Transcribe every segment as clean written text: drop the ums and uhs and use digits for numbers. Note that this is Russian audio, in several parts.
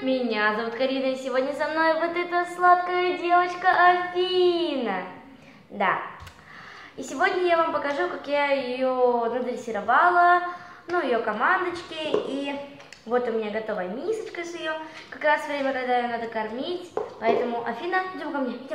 Меня зовут Карина, и сегодня со мной вот эта сладкая девочка Афина. Да. И сегодня я вам покажу, как я ее надрессировала, ее командочки. И вот у меня готовая мисочка с ее. Как раз время, когда ее надо кормить. Поэтому, Афина, идем ко мне, идем.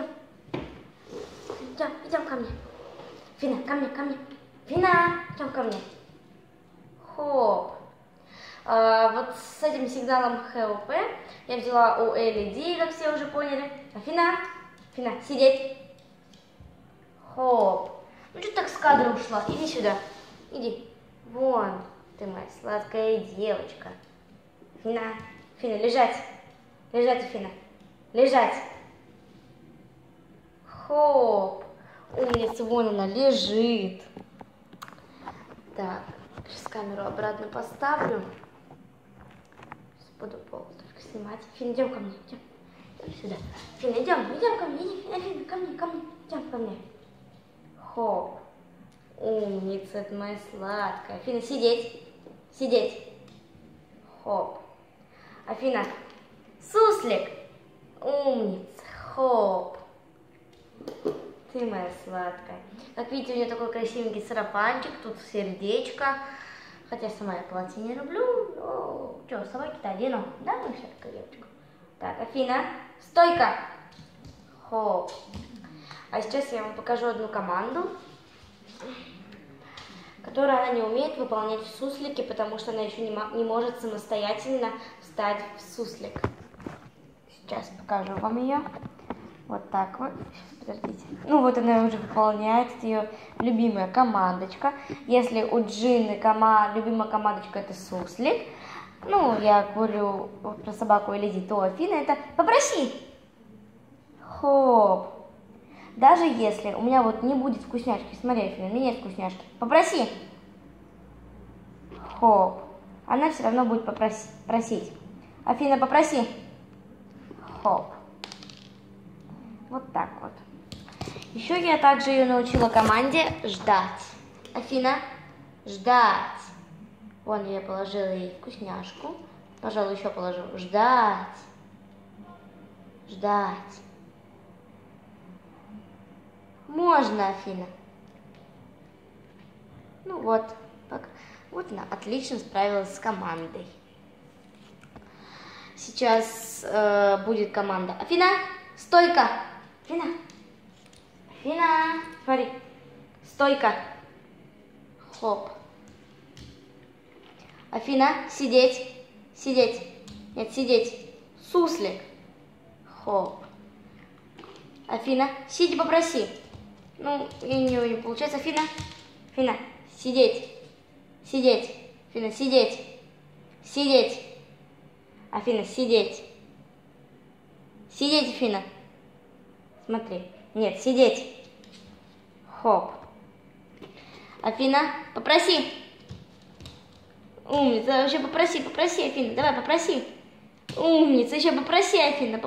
Идем ко мне. Афина, ко мне. Афина, идем ко мне. Хоп. Вот с этим сигналом ХЛП я взяла у LED, как все уже поняли. Афина, сидеть. Хоп. Ну что так с кадра ушла? Иди сюда. Иди. Вон, ты моя сладкая девочка. Афина, лежать. Лежать, Афина. Лежать. Хоп. Умница, вон она лежит. Так, сейчас камеру обратно поставлю. Буду пол только снимать. Афина, идем ко мне, идем сюда. Афина, идем ко мне, иди, Афина, ко мне, идем ко мне. Хоп. Умница, это моя сладкая. Афина, сидеть. Хоп. Афина, суслик. Умница, хоп. Ты моя сладкая. Как видите, у нее такой красивенький сарафанчик, тут сердечко. Хотя сама я платье не люблю, но что, собаки-то одену, да, ну вся такая девочка. Так, Афина, стойка. Хоп. А сейчас я вам покажу одну команду, которую она не умеет выполнять в суслике, потому что она еще не может самостоятельно встать в суслик. Сейчас покажу вам ее. Вот так вот. Сейчас, подождите. Ну вот она уже выполняет, это ее любимая командочка. Если у Джины любимая командочка это суслик, ну я говорю про собаку или то Афина это попроси. Хоп. Даже если у меня вот не будет вкусняшки, смотри, Афина, у меня нет вкусняшки, попроси. Хоп. Она все равно будет просить. Афина, попроси. Хоп. Вот так вот. Еще я также ее научила команде ждать. Афина, ждать. Вон я положила ей вкусняшку. Пожалуй, еще положу. Ждать. Можно, Афина. Ну вот. Вот она отлично справилась с командой. Сейчас будет команда. Афина, стойка. Афина, смотри, стойка. Хоп. Афина, сидеть. Нет, сидеть. Суслик. Хоп. Афина, сиди, попроси. Ну, у нее не получается. Афина, сидеть. Афина, сидеть. Афина, сидеть. Афина. Смотри. Нет, сидеть. Хоп. Афина, попроси. Умница, еще попроси, Афина. Давай, попроси. Умница, еще попроси, Афина.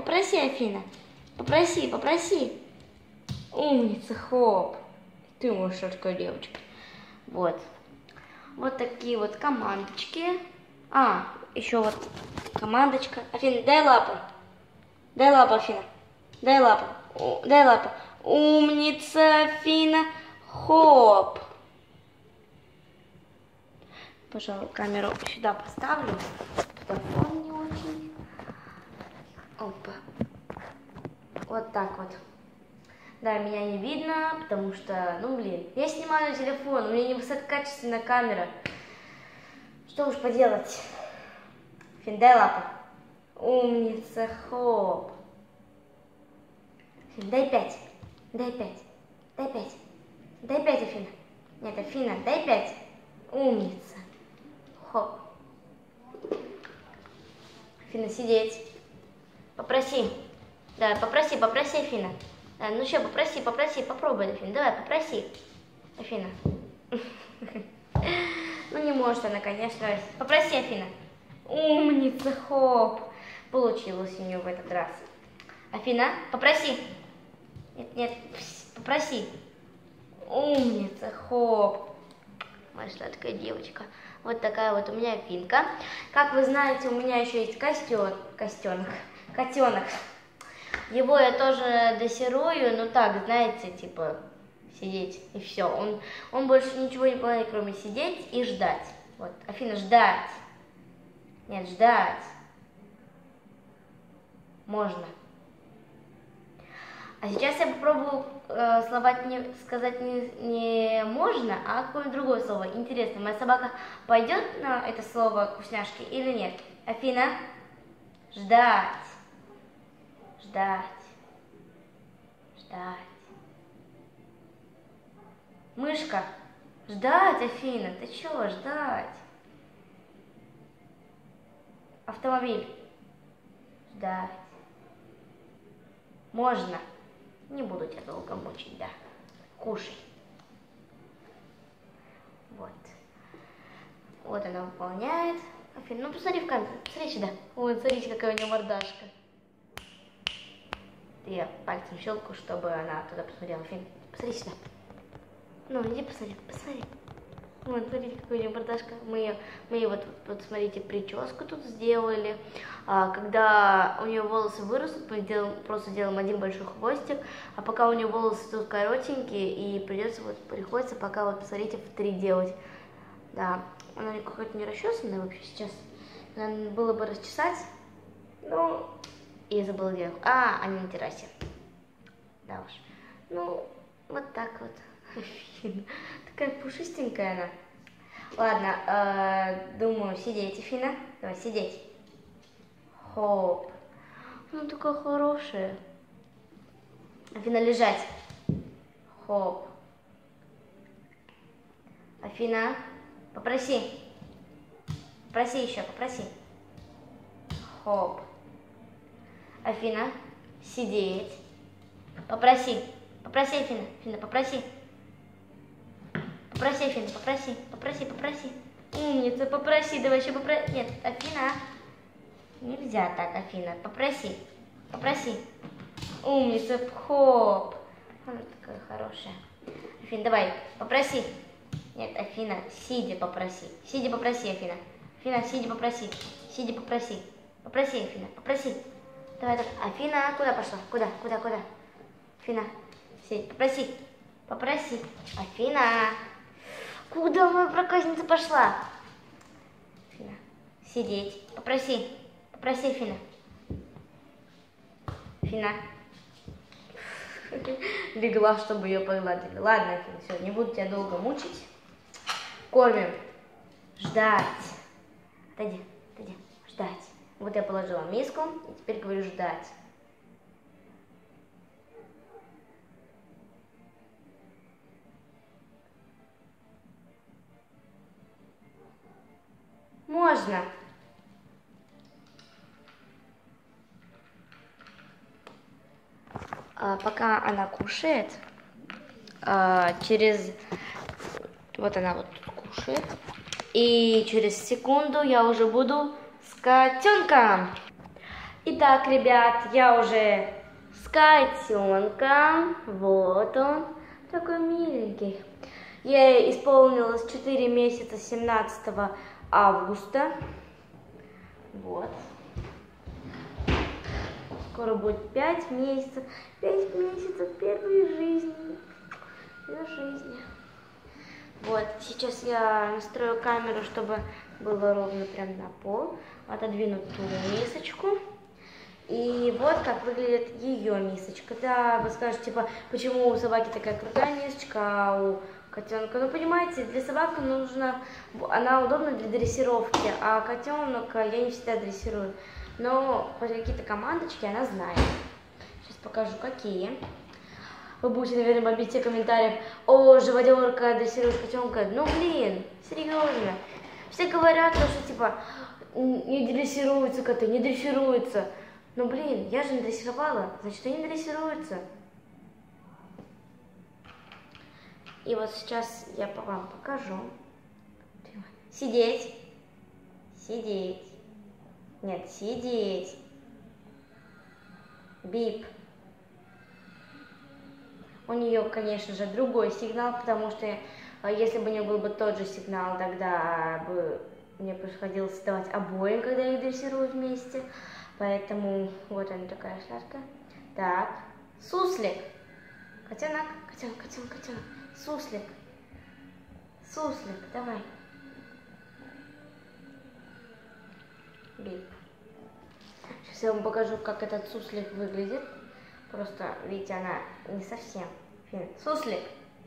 Попроси. Умница, хоп. Ты моя сладкая девочка. Вот. Вот такие вот командочки. Еще вот командочка. Афина, дай лапу. Афина. Дай лапу. Умница, Афина. Хоп. Пожалуй, камеру сюда поставлю. Туда фон не очень. Опа. Вот так вот. Да, меня не видно, потому что, я снимаю на телефон, у меня не высококачественная камера. Что уж поделать. Афина, дай лапу. Умница, хоп. Афина, дай 5. Дай 5, Афина. Нет, Афина, дай 5. Умница. Хоп. Афина, сидеть. Попроси. Да, попроси, Афина. Да, ну что, попроси, попробуй, Афина. Давай, попроси. Афина. Ну не может она, конечно. Попроси, Афина. Умница, хоп. Получилось у нее в этот раз. Афина, попроси. Нет, попроси. Умница, хоп. Моя сладкая девочка. Вот такая вот у меня Афинка. Как вы знаете, у меня еще есть котенок. Его я тоже дрессирую, ну так, знаете, типа сидеть и все. Он больше ничего не делает, кроме сидеть и ждать. Вот, Афина, ждать. Нет, ждать. Можно. А сейчас я попробую сказать не можно, а какое-нибудь другое слово. Интересно, моя собака пойдет на это слово вкусняшки или нет? Афина, ждать. Ждать. Ждать. Мышка, ждать, Афина, ты чего, ждать? Автомобиль, ждать. Можно. Не буду тебя долго мучить, да. Кушай. Вот. Вот она выполняет. Афина, ну посмотри в камеру, посмотри сюда. Ой, смотрите, какая у нее мордашка. Я пальцем щелкаю, чтобы она туда посмотрела. Афина, посмотри сюда. Ну, иди посмотри, посмотри. Вот, смотрите, какая у нее мордашка. Мы ей вот, смотрите, прическу тут сделали. Когда у нее волосы вырастут, мы просто делаем один большой хвостик. А пока у нее волосы тут коротенькие, и приходится пока, вот, посмотрите, в 3 делать. Да, она какая-то не расчесанная вообще сейчас. Надо было бы расчесать, но я забыла делать. Они на террасе. Да уж. Ну, вот так вот. Афина. Такая пушистенькая она. Ладно, думаю, сидеть, Афина. Давай, сидеть. Хоп. Ну, такая хорошая. Афина, лежать. Хоп. Афина, попроси. Попроси еще, попроси. Хоп. Афина, сидеть. Попроси. Попроси, Афина. Афина, попроси. Попроси, Афина, попроси. Умница, попроси, давай еще попроси. Нет, Афина. Нельзя так, Афина. Попроси. Умница, хоп. Она такая хорошая. Афина, давай, попроси. Нет, Афина, сидя попроси. Сидя попроси, Афина. Афина, сидя попроси. Попроси, Афина, попроси. Давай. Афина, куда пошла? Куда? Афина, сидь, попроси. Афина. Куда моя проказница пошла? Афина, сидеть. Попроси, Афина. Афина. Легла, чтобы ее погладили. Ладно, Афина, все, не буду тебя долго мучить. Кормим. Ждать. Отойди. Ждать. Вот я положила миску, и теперь говорю ждать. Можно. Пока она кушает, вот она вот тут кушает, и через секунду я уже буду с котенком. Итак, ребят, я уже с котенком. Вот он, такой миленький. Ей исполнилось 4 месяца 17 августа. Вот. Скоро будет 5 месяцев. 5 месяцев первой жизни. Ее жизни. Вот, сейчас я настрою камеру, чтобы было ровно прям на пол. Отодвину ту мисочку. И вот как выглядит ее мисочка. Да, вы скажете, типа, почему у собаки такая крутая мисочка, а у котенка? Ну, понимаете, для собаки она удобна для дрессировки, а котенок я не всегда дрессирую. Но хоть какие-то командочки она знает. Сейчас покажу, какие. Вы будете, наверное, бомбить все комментарии. О, живодерка дрессирует котенка. Ну, блин, серьезно. Все говорят, что, типа, не дрессируются коты, не дрессируются. Ну, блин, я же не дрессировала, значит, они дрессируются. И вот сейчас я вам покажу. Сидеть. Нет, сидеть. Бип. У нее, конечно же, другой сигнал, потому что Если бы у него был бы тот же сигнал, тогда бы мне приходилось давать обоим, когда я их дрессирую вместе. Поэтому вот она такая сладкая. Так, суслик. Котенок, котенок, котенок, котенок. Суслик. Суслик, давай. Бип. Сейчас я вам покажу, как этот суслик выглядит. Просто, видите, она не совсем. Суслик.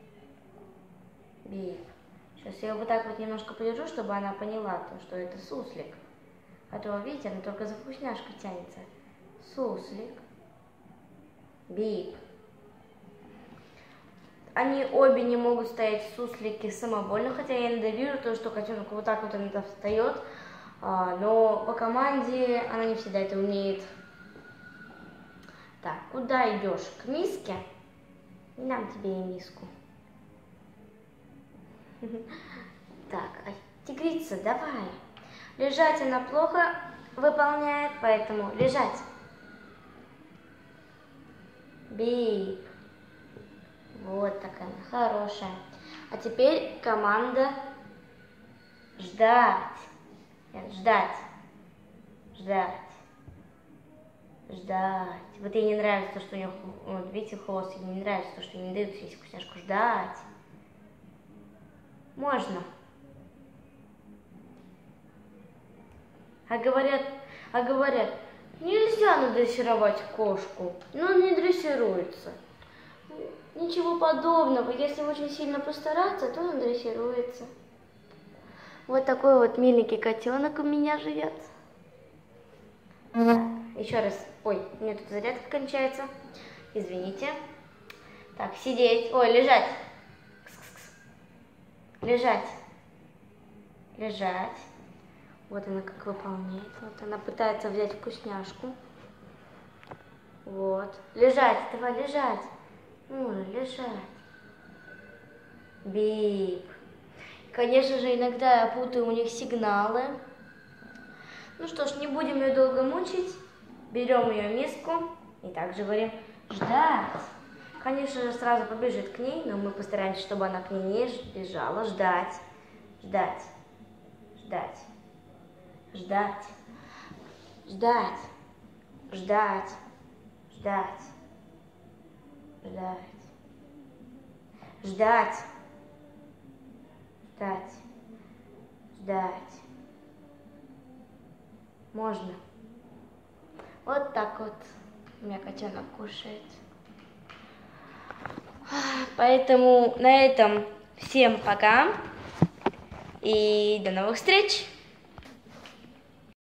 Бип. Сейчас я вот так вот немножко подержу, чтобы она поняла, что это суслик. А то, видите, она только за вкусняшкой тянется. Суслик. Бип. Они обе не могут стоять суслики самовольно, хотя я иногда вижу то, что котенок вот так вот иногда встает, но по команде она не всегда это умеет. Так, куда идешь? К миске? Не дам тебе и миску. Так, тигрица, давай. Лежать она плохо выполняет, поэтому лежать. Бип. Вот такая она, хорошая. А теперь команда ждать. Ждать. Ждать. Ждать. Вот ей не нравится то, что у нее, вот видите, хвост, ей не нравится то, что ей не дают съесть вкусняшку. Ждать. Можно. А говорят, нельзя надрессировать кошку, но не дрессируется. Ничего подобного. Если очень сильно постараться, то он дрессируется. Вот такой вот миленький котенок у меня живет. Еще раз. Ой, у меня тут зарядка кончается. Извините. Так, сидеть. Ой, лежать. Лежать. Лежать. Вот она как выполняет. Вот она пытается взять вкусняшку. Вот. Лежать. Давай, лежать. Ой, лежать. Бип. Конечно же, иногда я путаю у них сигналы. Ну что ж, не будем ее долго мучить. Берем ее миску и также говорим ждать. Конечно же, сразу побежит к ней, но мы постараемся, чтобы она к ней не бежала. Ждать. Ждать. Ждать. Ждать. Ждать. Ждать. Ждать. Ждать. Ждать. Ждать. Ждать. Можно. Вот так вот у меня котенок кушает. Поэтому на этом всем пока и до новых встреч!